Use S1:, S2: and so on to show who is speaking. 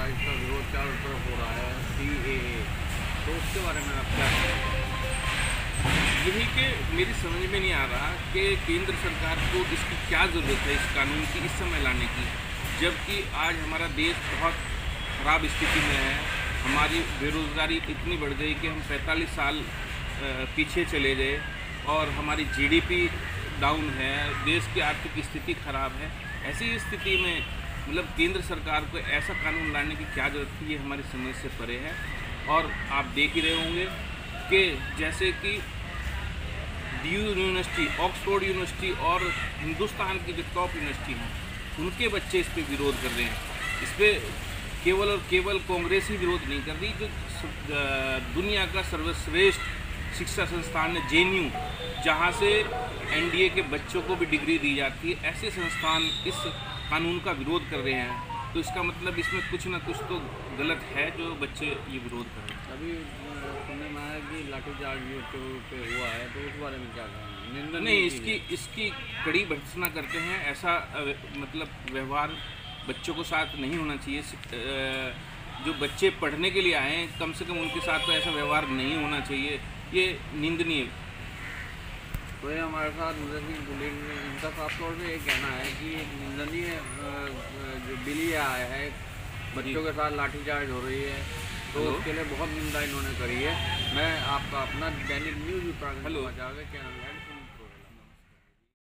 S1: इसका विरोध चारों तरफ हो रहा है CAA, तो उसके बारे में आप क्या कहेंगे?
S2: यही कि मेरी समझ में नहीं आ रहा कि केंद्र सरकार को इसकी क्या ज़रूरत है, इस कानून की इस समय लाने की, जबकि आज हमारा देश बहुत ख़राब स्थिति में है। हमारी बेरोज़गारी इतनी बढ़ गई कि हम 45 साल पीछे चले गए और हमारी GDP डाउन है, देश की आर्थिक स्थिति ख़राब है। ऐसी स्थिति में मतलब केंद्र सरकार को ऐसा कानून लाने की क्या ज़रूरत थी, ये हमारी समझ से परे है। और आप देख ही रहे होंगे कि जैसे कि DU यूनिवर्सिटी, ऑक्सफोर्ड यूनिवर्सिटी और हिंदुस्तान की जो टॉप यूनिवर्सिटी हैं, उनके बच्चे इस पर विरोध कर रहे हैं। इस पर केवल और केवल कांग्रेस ही विरोध नहीं कर रही, जो दुनिया का सर्वश्रेष्ठ शिक्षा संस्थान है JNU, जहाँ से NDA के बच्चों को भी डिग्री दी जाती है, ऐसे संस्थान इस कानून का विरोध कर रहे हैं। तो इसका मतलब इसमें कुछ ना कुछ तो गलत है जो बच्चे ये विरोध कर रहे हैं।
S1: अभी सुनने में आया कि लाठीचार्ज पे हुआ है, तो उस बारे में क्या कहेंगे?
S2: नहीं, इसकी कड़ी भर्त्सना करते हैं। ऐसा मतलब व्यवहार बच्चों को साथ नहीं होना चाहिए। जो बच्चे पढ़ने के लिए आए हैं, कम से कम उनके साथ तो ऐसा व्यवहार नहीं होना चाहिए, ये निंदनीय।
S1: तो ये हमारे साथ इनका साफ तौर पे ये कहना है कि एक निंदनीय जो बिल ये आया है, बच्चों के साथ लाठीचार्ज हो रही है, तो उसके लिए बहुत निंदा इन्होंने करी है। मैं आपका अपना दैनिक न्यूज़ उत्तराखंड समाचार के चैनल